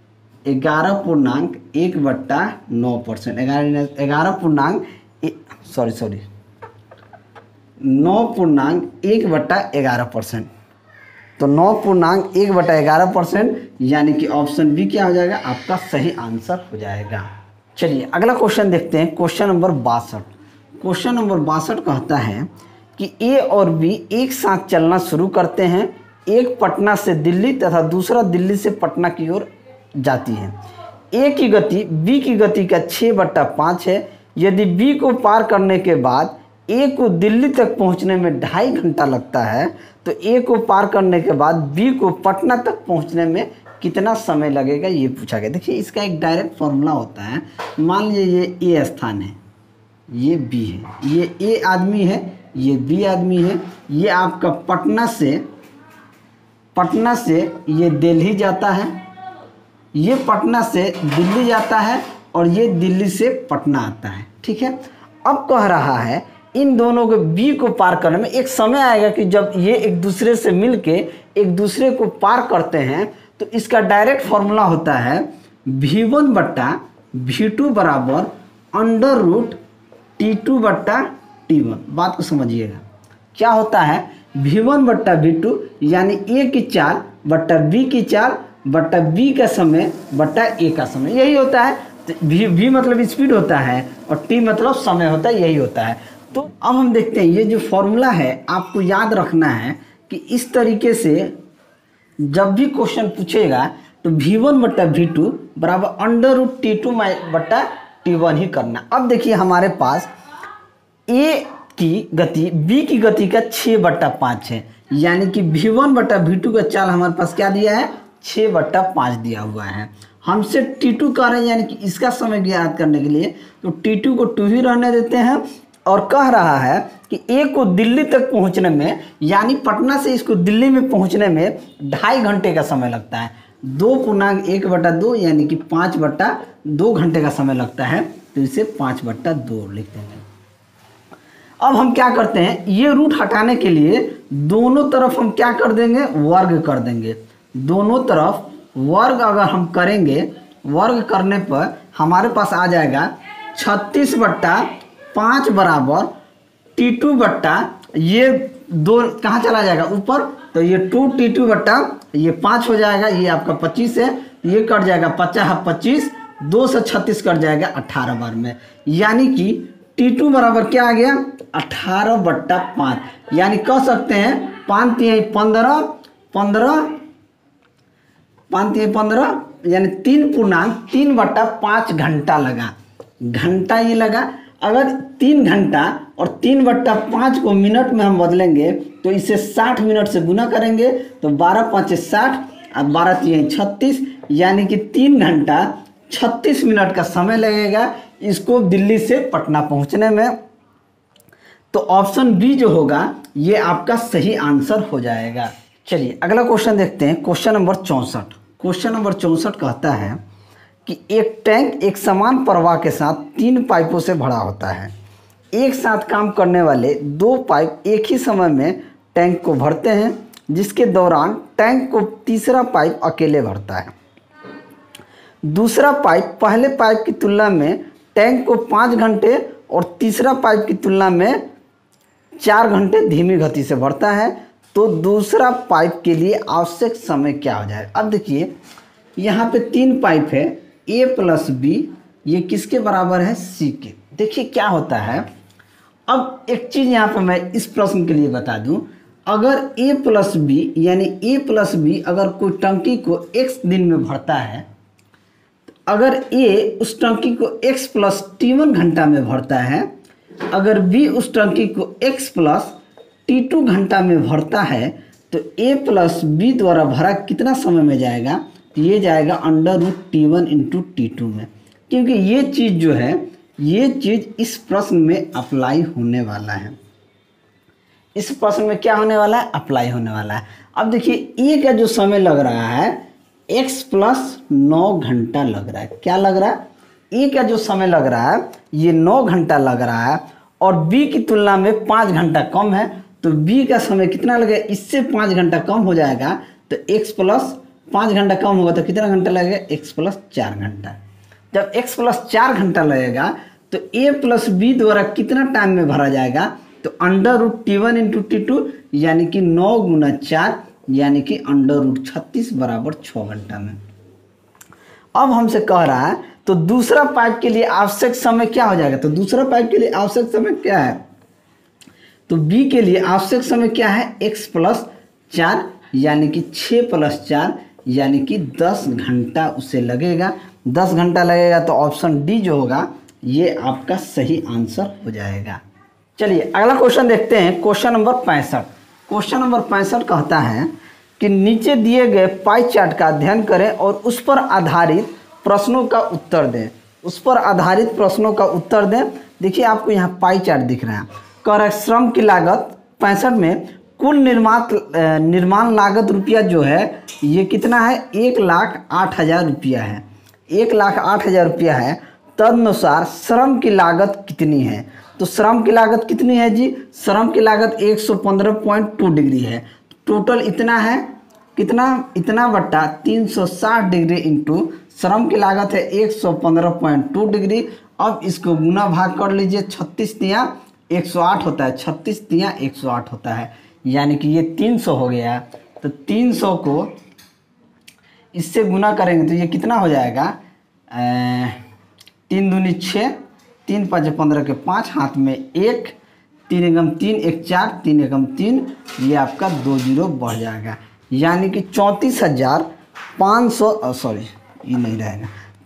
11.1/9%। 9.1/11%। तो 9.1/11%, यानी कि ऑप्शन बी क्या हो जाएगा, आपका सही आंसर हो जाएगा। चलिए अगला क्वेश्चन देखते हैं, क्वेश्चन नंबर 62। क्वेश्चन नंबर 62 कहता है कि ए और बी एक साथ चलना शुरू करते हैं। एक पटना से दिल्ली तथा दूसरा दिल्ली से पटना की ओर जाती है। ए की गति बी की गति का 6/5 है। यदि बी को पार करने के बाद ए को दिल्ली तक पहुंचने में 2.5 घंटा लगता है, तो ए को पार करने के बाद बी को पटना तक पहुंचने में कितना समय लगेगा, ये पूछा गया। देखिए इसका एक डायरेक्ट फॉर्मूला होता है। मान लीजिए ये ए स्थान है, ये बी है, ये ए आदमी है, ये बी आदमी है। ये आपका पटना से ये दिल्ली जाता है, ये पटना से दिल्ली जाता है, और ये दिल्ली से पटना आता है। ठीक है, अब कह रहा है इन दोनों को बी को पार करने में एक समय आएगा कि जब ये एक दूसरे से मिलके एक दूसरे को पार करते हैं। तो इसका डायरेक्ट फॉर्मूला होता है V1/V2 बराबर √T2/T1। बात को समझिएगा, क्या होता है, V1/V2 यानी ए की चाल बट्टा बी की चाल बट्टा बी का समय बट्टा ए का समय, यही होता है। V मतलब स्पीड होता है और T मतलब समय होता है, यही होता है। तो अब हम देखते हैं, ये जो फॉर्मूला है आपको याद रखना है कि इस तरीके से जब भी क्वेश्चन पूछेगा तो V1/V2 बराबर √T2/T1 ही करना। अब देखिए हमारे पास ए की गति बी की गति का 6/5 है, यानी कि V1/V2 का चाल हमारे पास क्या दिया है, 6/5 दिया हुआ है। हमसे T2 कह रहे हैं, यानी कि इसका समय ज्ञात करने के लिए तो T2 को 2 ही रहने देते हैं। और कह रहा है कि ए को दिल्ली तक पहुंचने में, यानी पटना से इसको दिल्ली में पहुंचने में 2.5 घंटे का समय लगता है। 2.1/2 यानी कि 5/2 घंटे का समय लगता है। तो इसे 5/2 लिख देंगे। अब हम क्या करते हैं, ये रूट हटाने के लिए दोनों तरफ हम क्या कर देंगे, वर्ग कर देंगे। दोनों तरफ वर्ग अगर हम करेंगे, वर्ग करने पर हमारे पास आ जाएगा 36/5 बराबर T2 बट्टा ये 2 कहाँ चला जाएगा ऊपर, तो ये 2T2 ये 5 हो जाएगा, ये आपका 25 है, ये कट जाएगा 25, 2 से 36 कट जाएगा 18 बार में, यानी कि T2 बराबर क्या आ गया, 18/5। यानी कह सकते हैं 5 × 15, 15 यानी 3.3/5 घंटा लगा। घंटा ये लगा। अगर 3 घंटा और 3/5 को मिनट में हम बदलेंगे तो इसे 60 मिनट से गुना करेंगे तो 12×5 = 60 और 12×3 = 36, यानी कि 3 घंटा 36 मिनट का समय लगेगा इसको दिल्ली से पटना पहुंचने में। तो ऑप्शन बी जो होगा ये आपका सही आंसर हो जाएगा। चलिए अगला क्वेश्चन देखते हैं, क्वेश्चन नंबर 64। क्वेश्चन नंबर 64 कहता है कि एक टैंक एक समान प्रवाह के साथ 3 पाइपों से भरा होता है। एक साथ काम करने वाले 2 पाइप एक ही समय में टैंक को भरते हैं, जिसके दौरान टैंक को तीसरा पाइप अकेले भरता है। दूसरा पाइप पहले पाइप की तुलना में टैंक को 5 घंटे और तीसरा पाइप की तुलना में 4 घंटे धीमी गति से भरता है। तो दूसरा पाइप के लिए आवश्यक समय क्या हो जाएगा। अब देखिए यहाँ पे 3 पाइप है, A + B, ये किसके बराबर है, C के। देखिए क्या होता है, अब एक चीज़ यहाँ पे मैं इस प्रश्न के लिए बता दूं, अगर A + B यानी A + B अगर कोई टंकी को x दिन में भरता है, अगर A उस टंकी को x + T1 घंटा में भरता है, अगर B उस टंकी को x + T2 घंटा में भरता है, तो A + B द्वारा भरा कितना समय में जाएगा, तो ये जाएगा √T1 × T2 में। क्योंकि ये चीज़ जो है, ये चीज़ इस प्रश्न में अप्लाई होने वाला है। इस प्रश्न में क्या होने वाला है, अप्लाई होने वाला है। अब देखिए ए का जो समय लग रहा है x प्लस 9 घंटा लग रहा है। क्या लग रहा है, ए का जो समय लग रहा है ये 9 घंटा लग रहा है और बी की तुलना में 5 घंटा कम है, तो बी का समय कितना लगेगा, इससे 5 घंटा कम हो जाएगा, तो x प्लस 5 घंटा कम होगा तो कितना घंटा लगेगा, x प्लस 4 घंटा। जब x प्लस 4 घंटा लगेगा तो a प्लस बी द्वारा कितना टाइम में भरा जाएगा, तो under root T1 into T2 यानी कि 9 गुना 4 यानी कि अंडर रूट 36 बराबर 6 घंटा में। अब हमसे कह रहा है तो दूसरा पाइप के लिए आवश्यक समय क्या हो जाएगा, तो दूसरा पाइप के लिए आवश्यक समय क्या है, तो बी के लिए आवश्यक समय क्या है, x प्लस 4 यानी कि 6 प्लस 4 यानी कि 10 घंटा उसे लगेगा। 10 घंटा लगेगा तो ऑप्शन डी जो होगा ये आपका सही आंसर हो जाएगा। चलिए अगला क्वेश्चन देखते हैं, क्वेश्चन नंबर 65। क्वेश्चन नंबर 65 कहता है कि नीचे दिए गए पाई चार्ट का अध्ययन करें और उस पर आधारित प्रश्नों का उत्तर दें। उस पर आधारित प्रश्नों का उत्तर दें। देखिए आपको यहाँ पाई चार्ट दिख रहा है, कह रहा है श्रम की लागत 65 में कुल निर्माण लागत रुपया जो है ये कितना है, 1,08,000 रुपया है। 1,08,000 रुपया है, तदनुसार श्रम की लागत कितनी है, तो श्रम की लागत कितनी है जी, श्रम की लागत 115.2 डिग्री है। टोटल इतना है, कितना, इतना बट्टा 360 डिग्री इंटू श्रम की लागत है 115.2 डिग्री। अब इसको गुना भाग कर लीजिए, 36 तिया 108 होता है, 36 तिया 108 होता है, यानी कि ये 300 हो गया। तो 300 को इससे गुना करेंगे तो ये कितना हो जाएगा, 3 दूनी 6, 3 5 15 के 5, हाथ में 1, 3 एकम 3, 1 4, 3 एकम 3, ये आपका 2 जीरो बढ़ जाएगा, यानी कि 34,500 सॉरी ये नहीं रहेगा,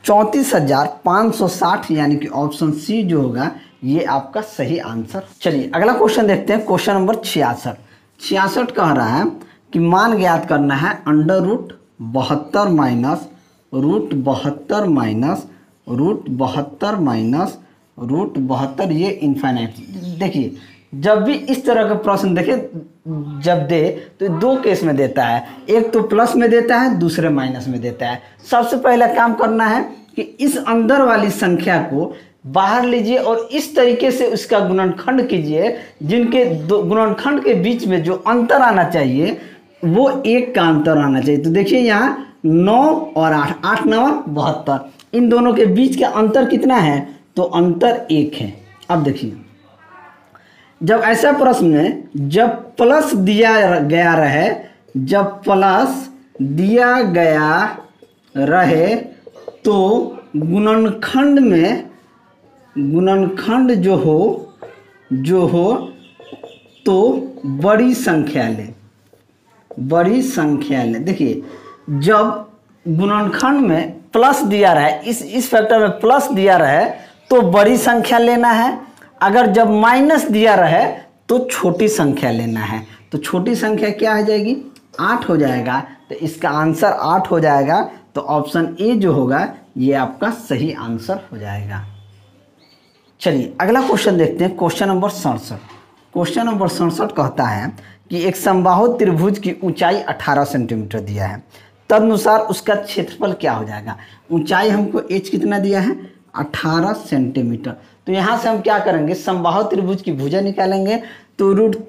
34,560 यानी कि ऑप्शन सी जो होगा ये आपका सही आंसर। चलिए अगला क्वेश्चन देखते हैं, क्वेश्चन नंबर 66। 66 कह रहा है कि मान ज्ञात करना है under root 72 minus root 72 minus root 72 minus root 72 ये इनफाइनाइट। देखिए जब भी इस तरह के प्रश्न देखे जब दे तो दो केस में देता है, एक तो प्लस में देता है, दूसरे माइनस में देता है। सबसे पहला काम करना है कि इस अंदर वाली संख्या को बाहर लीजिए और इस तरीके से उसका गुणनखंड कीजिए, जिनके दो गुणनखंड के बीच में जो अंतर आना चाहिए वो 1 का अंतर आना चाहिए। तो देखिए यहाँ 9 और 8, 8 9 72, इन दोनों के बीच का अंतर कितना है, तो अंतर 1 है। अब देखिए जब ऐसा प्रश्न में जब प्लस दिया गया रहे, जब प्लस दिया गया रहे तो गुणनखंड में गुणनखंड जो हो तो बड़ी संख्या ले, बड़ी संख्या ले। देखिए जब गुणनखंड में प्लस दिया रहे, इस फैक्टर में प्लस दिया रहे तो बड़ी संख्या लेना है, अगर जब माइनस दिया रहे तो छोटी संख्या लेना है। तो छोटी संख्या क्या हो जाएगी, 8 हो जाएगा, तो इसका आंसर 8 हो जाएगा। तो ऑप्शन ए जो होगा ये आपका सही आंसर हो जाएगा। चलिए अगला क्वेश्चन देखते हैं, क्वेश्चन नंबर 67। क्वेश्चन नंबर 67 कहता है कि एक समबाहु त्रिभुज की ऊंचाई 18 सेंटीमीटर दिया है, तदनुसार उसका क्षेत्रफल क्या हो जाएगा। ऊंचाई हमको एच कितना दिया है, 18 सेंटीमीटर। तो यहाँ से हम क्या करेंगे, समबाहु त्रिभुज की भुजा निकालेंगे, तो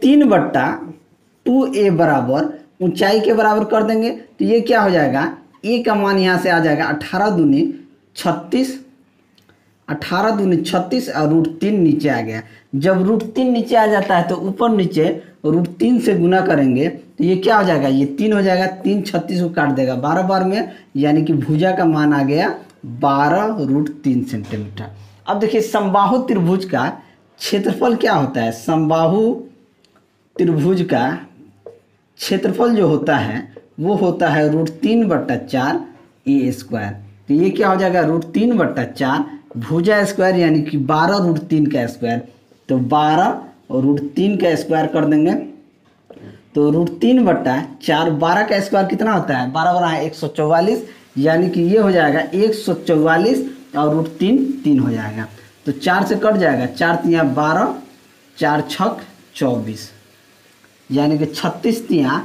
√3/2a बराबर ऊंचाई के बराबर कर देंगे। तो ये क्या हो जाएगा, ए का मान यहाँ से आ जाएगा 18 दूनी 36, 18 दूनी 36 और √3 नीचे आ गया। जब √3 नीचे आ जाता है तो ऊपर नीचे √3 से गुना करेंगे तो ये क्या हो जाएगा, ये 3 हो जाएगा, 3 36 को काट देगा 12 बार में, यानी कि भुजा का मान आ गया 12√3 सेंटीमीटर। अब देखिए समबाहु त्रिभुज का क्षेत्रफल क्या होता है, समबाहु त्रिभुज का क्षेत्रफल जो होता है वो होता है √3/4 a²। तो ये क्या हो जाएगा, √3/4 भुजा स्क्वायर यानी कि 12√3 का स्क्वायर, तो 12√3 का स्क्वायर कर देंगे। तो √3/4, 12 का स्क्वायर कितना होता है, 12 12 है 144, यानी कि ये हो जाएगा 144 और √3 3 हो जाएगा। तो 4 से कट जाएगा, 4 3 12, 4 6 24, यानी कि 36 तियाँ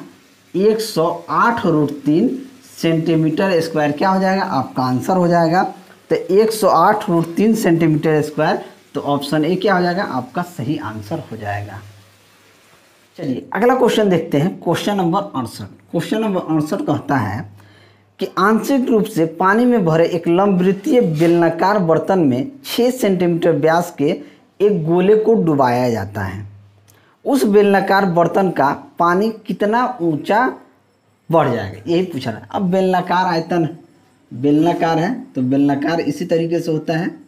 108√3 सेंटीमीटर स्क्वायर क्या हो जाएगा, आपका आंसर हो जाएगा। तो 108√3 सेंटीमीटर स्क्वायर, तो ऑप्शन ए क्या हो जाएगा, आपका सही आंसर हो जाएगा। चलिए अगला क्वेश्चन देखते हैं, क्वेश्चन नंबर 68। क्वेश्चन नंबर 68 कहता है कि आंशिक रूप से पानी में भरे एक लंबवृत्तीय बेलनाकार बर्तन में 6 सेंटीमीटर व्यास के एक गोले को डुबाया जाता है। उस बेलनाकार बर्तन का पानी कितना ऊंचा बढ़ जाएगा, यही पूछ रहा है। अब बेलनाकार आयतन, बेलनाकार है तो बेलनाकार इसी तरीके से होता है,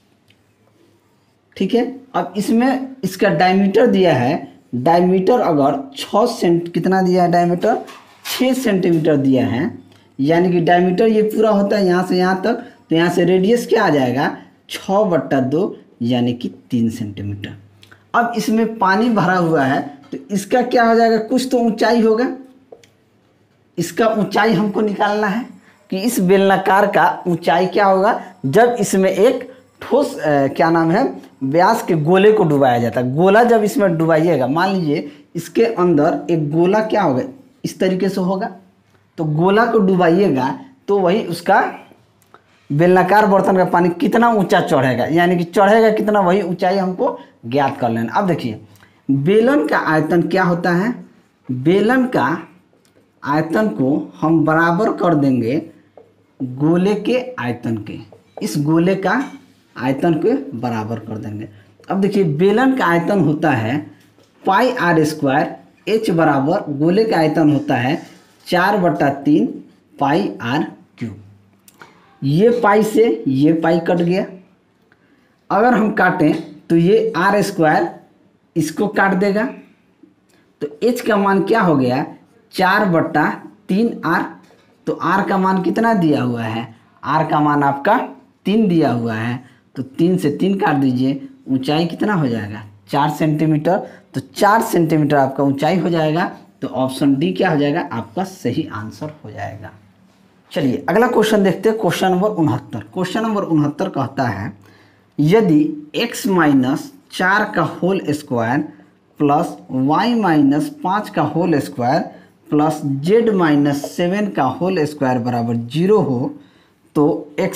ठीक है। अब इसमें इसका डायमीटर दिया है, डायमीटर अगर 6 कितना दिया है, डायमीटर 6 सेंटीमीटर दिया है, यानी कि डायमीटर ये पूरा होता है यहाँ से यहाँ तक, तो यहाँ से रेडियस क्या आ जाएगा 6/2 यानी कि 3 सेंटीमीटर। अब इसमें पानी भरा हुआ है तो इसका क्या हो जाएगा, कुछ तो ऊंचाई होगा, इसका ऊंचाई हमको निकालना है कि इस बेलनाकार का ऊंचाई क्या होगा जब इसमें एक ठोस क्या नाम है व्यास के गोले को डुबाया जाता है। गोला जब इसमें डुबाइएगा, मान लीजिए इसके अंदर एक गोला क्या होगा, इस तरीके से होगा, तो गोला को डुबाइएगा तो वही उसका बेलनाकार बर्तन का पानी कितना ऊंचा चढ़ेगा, यानी कि चढ़ेगा कितना, वही ऊंचाई हमको ज्ञात कर लेना। अब देखिए बेलन का आयतन क्या होता है, बेलन का आयतन को हम बराबर कर देंगे गोले के आयतन के, इस गोले का आयतन को बराबर कर देंगे। अब देखिए बेलन का आयतन होता है πr², h बराबर गोले का आयतन होता है 4/3 πr³। ये पाई से ये पाई कट गया, अगर हम काटें तो ये r² इसको काट देगा, तो h का मान क्या हो गया 4/3r। तो r का मान कितना दिया हुआ है, r का मान आपका 3 दिया हुआ है, तो 3 से 3 काट दीजिए, ऊंचाई कितना हो जाएगा 4 सेंटीमीटर। तो 4 सेंटीमीटर आपका ऊंचाई हो जाएगा, तो ऑप्शन डी क्या हो जाएगा, आपका सही आंसर हो जाएगा। चलिए अगला क्वेश्चन देखते हैं, क्वेश्चन नंबर 69। क्वेश्चन नंबर 69 कहता है यदि x - 4 का होल स्क्वायर प्लस y - 5 का होल स्क्वायर प्लस z - 7 का होल स्क्वायर बराबर 0 हो, तो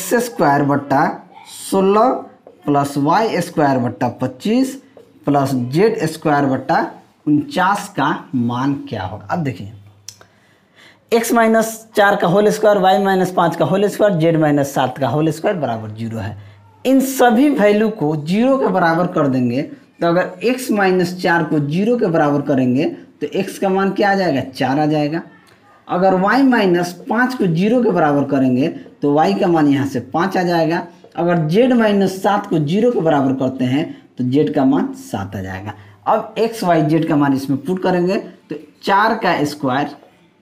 x²/16 plus y²/25 plus z²/49 का मान क्या होगा। अब देखिए x - 4 का होल स्क्वायर, y - 5 का होल स्क्वायर, z - 7 का होल स्क्वायर बराबर 0 है। इन सभी वैल्यू को 0 के बराबर कर देंगे, तो अगर x - 4 को 0 के बराबर करेंगे तो x का मान क्या आ जाएगा 4 आ जाएगा। अगर y - 5 को 0 के बराबर करेंगे तो y का मान यहाँ से 5 आ जाएगा। अगर z - 7 को 0 के बराबर करते हैं तो z का मान 7 आ जाएगा। अब x y z का मान इसमें पुट करेंगे तो 4 का स्क्वायर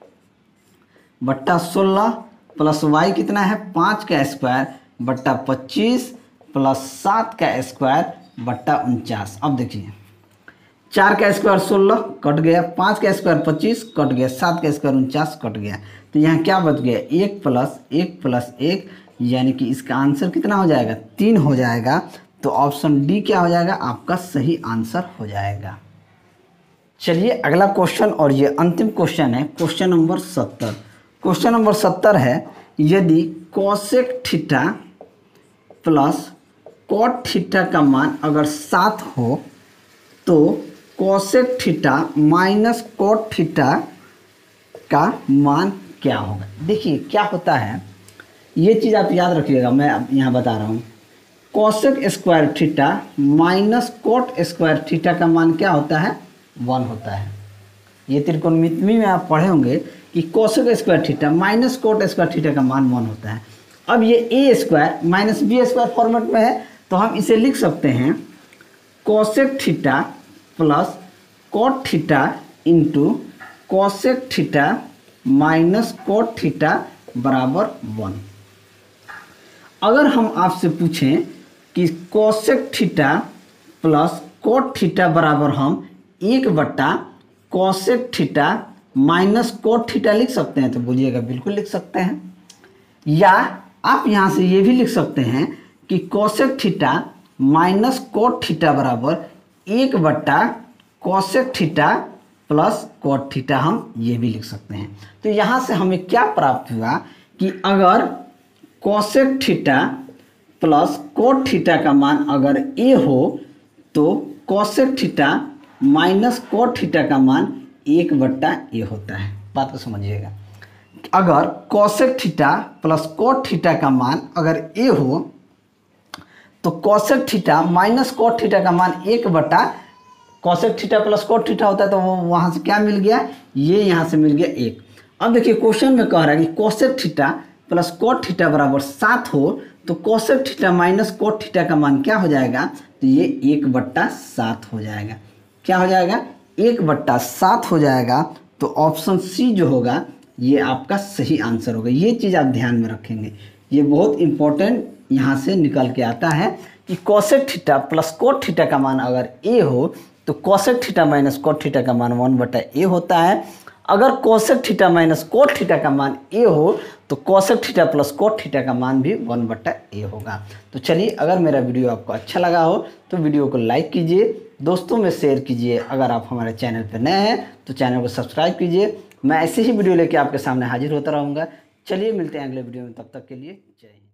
बट्टा 16 प्लस y कितना है 5 का स्क्वायर बट्टा 25 प्लस 7 का स्क्वायर बट्टा 49। अब देखिए 4 का स्क्वायर 16 कट गया, 5 का स्क्वायर 25 कट गया, 7 का स्क्वायर 49 कट गया, तो यहाँ क्या बच गया 1 + 1 + 1, यानी कि इसका आंसर कितना हो जाएगा 3 हो जाएगा। तो ऑप्शन डी क्या हो जाएगा, आपका सही आंसर हो जाएगा। चलिए अगला क्वेश्चन, और ये अंतिम क्वेश्चन है, क्वेश्चन नंबर 70। क्वेश्चन नंबर 70 है यदि cosec theta plus cot theta का मान अगर 7 हो तो cosec theta minus cot theta का मान क्या होगा। देखिए क्या होता है, ये चीज़ आप याद रखिएगा, मैं अब यहाँ बता रहा हूँ। Cosec square theta minus cot square theta का मान क्या होता है 1 होता है। ये त्रिकोणमिति में आप पढ़े होंगे कि cosec square theta minus cot square theta का मान 1 होता है। अब ये a square minus B square format में है, तो हम इसे लिख सकते हैं cosec theta plus cot theta into cosec theta minus cot theta बराबर 1। अगर हम आपसे पूछें कि cosec theta plus cot theta बराबर हम 1 cosec theta minus cot theta लिख सकते हैं, तो बोलिएगा बिल्कुल लिख सकते हैं। या आप यहाँ से ये भी लिख सकते हैं कि cosec theta minus cot theta बराबर 1 cosec theta plus cot theta हम ये भी लिख सकते हैं। तो यहाँ से हमें क्या प्राप्त हुआ कि अगर cosec theta plus cot theta का मान अगर ए हो तो cosec theta minus cot theta का मान 1/a होता है। बात को समझिएगा, अगर cosec theta plus cot theta का मान अगर ए हो तो cosec theta minus cot theta का मान 1/, cosec theta plus cot theta होता है तो वो वहाँ से क्या मिल गया, ये यहाँ से मिल गया 1। अब देखिए क्वेश्चन में कह रहा है कि cosec theta plus cot theta बराबर 7 हो तो cosec theta minus cot theta का मान क्या हो जाएगा, तो ये 1/7 हो जाएगा। क्या हो जाएगा, 1/7 हो जाएगा। तो ऑप्शन सी जो होगा ये आपका सही आंसर होगा। ये चीज़ आप ध्यान में रखेंगे, ये बहुत इंपॉर्टेंट यहाँ से निकल के आता है कि cosec theta plus cot theta का मान अगर ए हो तो cosec theta minus cot theta का मान 1/a होता है। अगर cosec theta minus cot theta का मान ए हो तो cosec theta plus cot theta का मान भी 1/a होगा। तो चलिए, अगर मेरा वीडियो आपको अच्छा लगा हो तो वीडियो को लाइक कीजिए, दोस्तों में शेयर कीजिए। अगर आप हमारे चैनल पर नए हैं तो चैनल को सब्सक्राइब कीजिए। मैं ऐसे ही वीडियो लेके आपके सामने हाजिर होता रहूँगा। चलिए मिलते हैं अगले वीडियो में, तब तक के लिए जय हिंद।